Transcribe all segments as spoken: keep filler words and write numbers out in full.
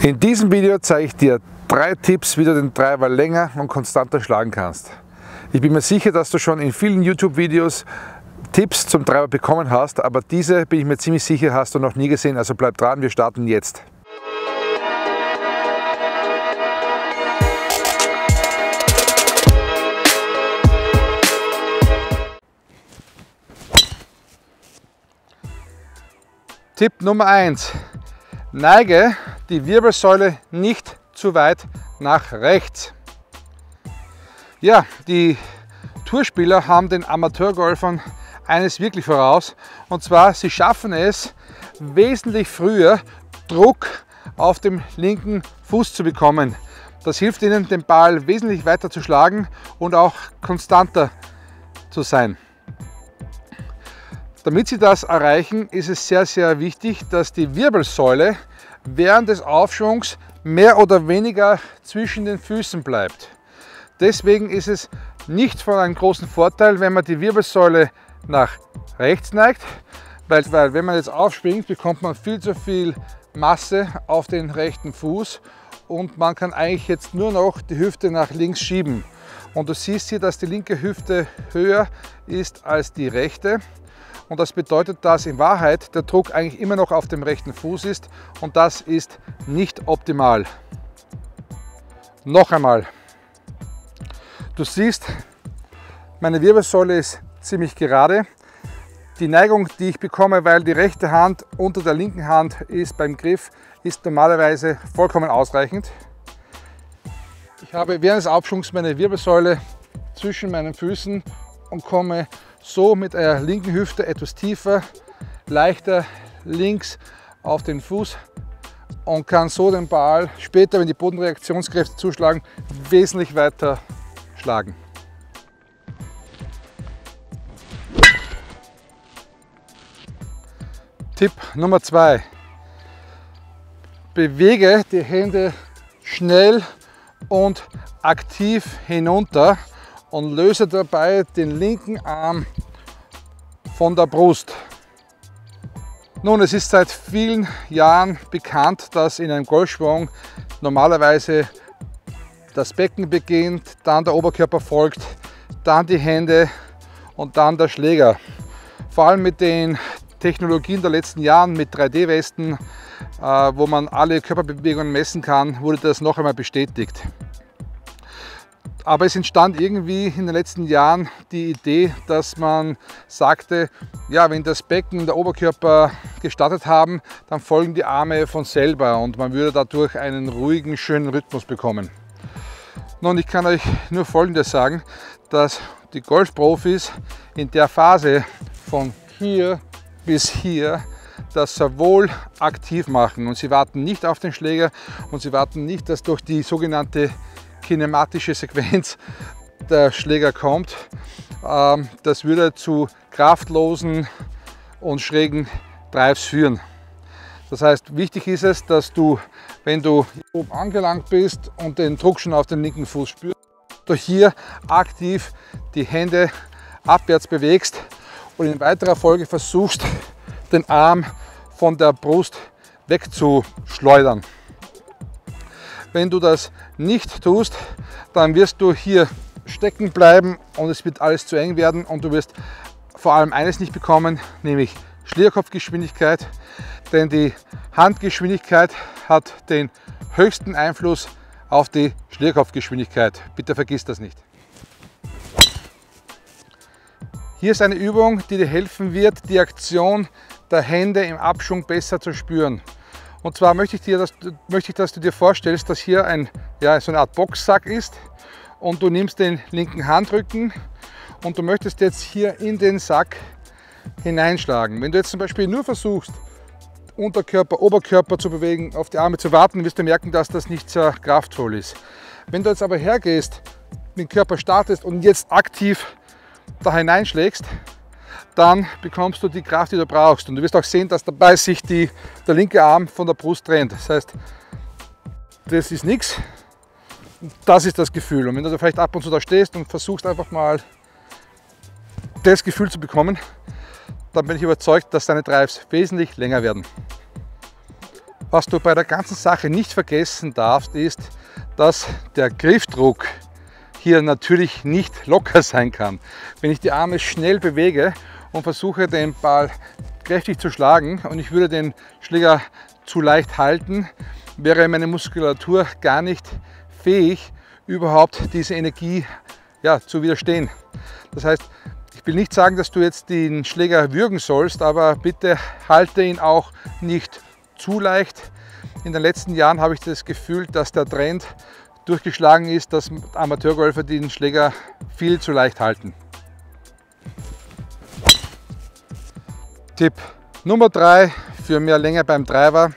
In diesem Video zeige ich dir drei Tipps, wie du den Driver länger und konstanter schlagen kannst. Ich bin mir sicher, dass du schon in vielen YouTube-Videos Tipps zum Driver bekommen hast, aber diese, bin ich mir ziemlich sicher, hast du noch nie gesehen, also bleib dran, wir starten jetzt. Tipp Nummer eins. Neige die Wirbelsäule nicht zu weit nach rechts. Ja, die Tourspieler haben den Amateurgolfern eines wirklich voraus, und zwar sie schaffen es wesentlich früher Druck auf dem linken Fuß zu bekommen. Das hilft ihnen, den Ball wesentlich weiter zu schlagen und auch konstanter zu sein. Damit sie das erreichen, ist es sehr, sehr wichtig, dass die Wirbelsäule während des Aufschwungs mehr oder weniger zwischen den Füßen bleibt. Deswegen ist es nicht von einem großen Vorteil, wenn man die Wirbelsäule nach rechts neigt, weil, weil wenn man jetzt aufspringt, bekommt man viel zu viel Masse auf den rechten Fuß und man kann eigentlich jetzt nur noch die Hüfte nach links schieben. Und du siehst hier, dass die linke Hüfte höher ist als die rechte. Und das bedeutet, dass in Wahrheit der Druck eigentlich immer noch auf dem rechten Fuß ist und das ist nicht optimal. Noch einmal. Du siehst, meine Wirbelsäule ist ziemlich gerade. Die Neigung, die ich bekomme, weil die rechte Hand unter der linken Hand ist beim Griff, ist normalerweise vollkommen ausreichend. Ich habe während des Aufschwungs meine Wirbelsäule zwischen meinen Füßen und komme so mit der linken Hüfte etwas tiefer, leichter links auf den Fuß und kann so den Ball später, wenn die Bodenreaktionskräfte zuschlagen, wesentlich weiter schlagen. Tipp Nummer zwei. Bewege die Hände schnell und aktiv hinunter und löse dabei den linken Arm von der Brust. Nun, es ist seit vielen Jahren bekannt, dass in einem Golfschwung normalerweise das Becken beginnt, dann der Oberkörper folgt, dann die Hände und dann der Schläger. Vor allem mit den Technologien der letzten Jahren, mit drei D Westen, wo man alle Körperbewegungen messen kann, wurde das noch einmal bestätigt. Aber es entstand irgendwie in den letzten Jahren die Idee, dass man sagte, ja, wenn das Becken und der Oberkörper gestartet haben, dann folgen die Arme von selber und man würde dadurch einen ruhigen, schönen Rhythmus bekommen. Nun, ich kann euch nur Folgendes sagen, dass die Golfprofis in der Phase von hier bis hier das sehr wohl aktiv machen und sie warten nicht auf den Schläger und sie warten nicht, dass durch die sogenannte kinematische Sequenz der Schläger kommt. Das würde zu kraftlosen und schrägen Drives führen. Das heißt, wichtig ist es, dass du, wenn du oben angelangt bist und den Druck schon auf den linken Fuß spürst, du hier aktiv die Hände abwärts bewegst und in weiterer Folge versuchst, den Arm von der Brust wegzuschleudern. Wenn du das nicht tust, dann wirst du hier stecken bleiben und es wird alles zu eng werden und du wirst vor allem eines nicht bekommen, nämlich Schlägerkopfgeschwindigkeit, denn die Handgeschwindigkeit hat den höchsten Einfluss auf die Schlägerkopfgeschwindigkeit. Bitte vergiss das nicht. Hier ist eine Übung, die dir helfen wird, die Aktion der Hände im Abschwung besser zu spüren. Und zwar möchte ich, dir, dass, möchte ich, dass du dir vorstellst, dass hier ein, ja, so eine Art Boxsack ist und du nimmst den linken Handrücken und du möchtest jetzt hier in den Sack hineinschlagen. Wenn du jetzt zum Beispiel nur versuchst, Unterkörper, Oberkörper zu bewegen, auf die Arme zu warten, wirst du merken, dass das nicht sehr kraftvoll ist. Wenn du jetzt aber hergehst, den Körper startest und jetzt aktiv da hineinschlägst, dann bekommst du die Kraft, die du brauchst. Und du wirst auch sehen, dass dabei sich die, der linke Arm von der Brust trennt. Das heißt, das ist nichts. Das ist das Gefühl. Und wenn du da vielleicht ab und zu da stehst und versuchst einfach mal das Gefühl zu bekommen, dann bin ich überzeugt, dass deine Drives wesentlich länger werden. Was du bei der ganzen Sache nicht vergessen darfst, ist, dass der Griffdruck hier natürlich nicht locker sein kann. Wenn ich die Arme schnell bewege und versuche, den Ball kräftig zu schlagen und ich würde den Schläger zu leicht halten, wäre meine Muskulatur gar nicht fähig, überhaupt diese Energie ja, zu widerstehen. Das heißt, ich will nicht sagen, dass du jetzt den Schläger würgen sollst, aber bitte halte ihn auch nicht zu leicht. In den letzten Jahren habe ich das Gefühl, dass der Trend durchgeschlagen ist, dass Amateurgolfer den Schläger viel zu leicht halten. Tipp Nummer drei für mehr Länge beim Driver.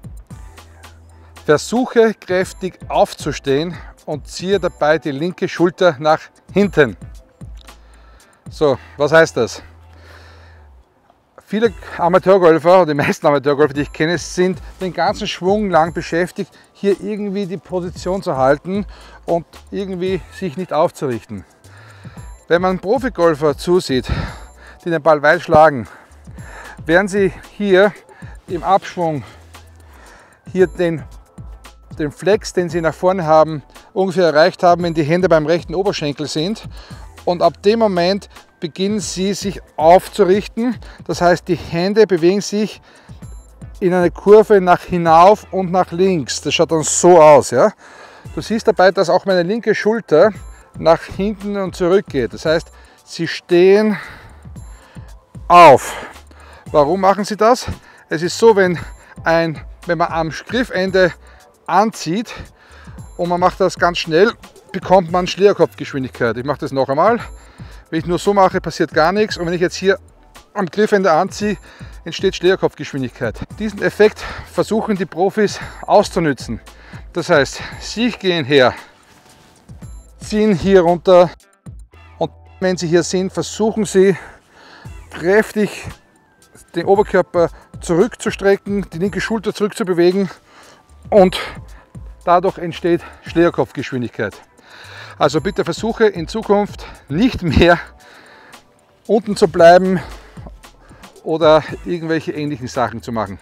Versuche kräftig aufzustehen und ziehe dabei die linke Schulter nach hinten. So, was heißt das? Viele Amateurgolfer, oder die meisten Amateurgolfer, die ich kenne, sind den ganzen Schwung lang beschäftigt, hier irgendwie die Position zu halten und irgendwie sich nicht aufzurichten. Wenn man Profigolfer zusieht, die den Ball weit schlagen, werden sie hier im Abschwung hier den, den Flex, den sie nach vorne haben, ungefähr erreicht haben, wenn die Hände beim rechten Oberschenkel sind. Und ab dem Moment beginnen sie sich aufzurichten. Das heißt, die Hände bewegen sich in eine Kurve nach hinauf und nach links. Das schaut dann so aus. Ja? Du siehst dabei, dass auch meine linke Schulter nach hinten und zurück geht. Das heißt, sie stehen auf. Warum machen sie das? Es ist so, wenn, ein, wenn man am Griffende anzieht und man macht das ganz schnell, bekommt man Schlägerkopfgeschwindigkeit. Ich mache das noch einmal. Wenn ich nur so mache, passiert gar nichts. Und wenn ich jetzt hier am Griffende anziehe, entsteht Schlägerkopfgeschwindigkeit. Diesen Effekt versuchen die Profis auszunützen. Das heißt, sie gehen her, ziehen hier runter und wenn sie hier sind, versuchen sie kräftig den Oberkörper zurückzustrecken, die linke Schulter zurückzubewegen und dadurch entsteht Schlägerkopfgeschwindigkeit. Also bitte versuche in Zukunft nicht mehr unten zu bleiben oder irgendwelche ähnlichen Sachen zu machen.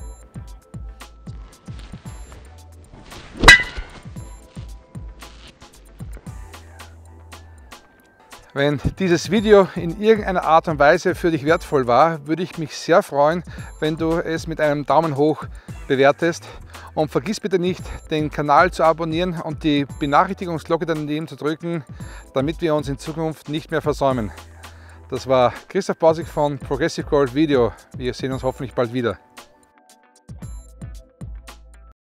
Wenn dieses Video in irgendeiner Art und Weise für dich wertvoll war, würde ich mich sehr freuen, wenn du es mit einem Daumen hoch bewertest. Und vergiss bitte nicht, den Kanal zu abonnieren und die Benachrichtigungsglocke daneben zu drücken, damit wir uns in Zukunft nicht mehr versäumen. Das war Christoph Bausig von Progressive Golf Video. Wir sehen uns hoffentlich bald wieder.